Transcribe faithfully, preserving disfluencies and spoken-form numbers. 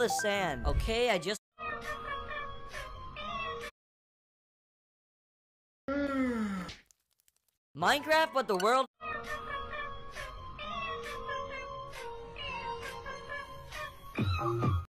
the sand. Okay, I just... Minecraft, but the world...